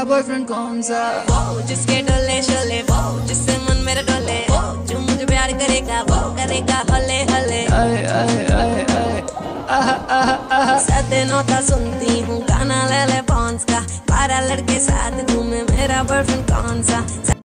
Boyfriend कौन सा? वो जिसके डोले शोले, वो जिससे मन मेरा डोले, वो जो मुझे प्यार करेगा वो करेगा हले हले। आए आए आए आए आहा आहा आहा। सते नोता सुनती हूँ गाना ले ले पॉन्स का, 12 लड़के साथ तुम्हें मेरा बॉयफ्रेंड कौन सा?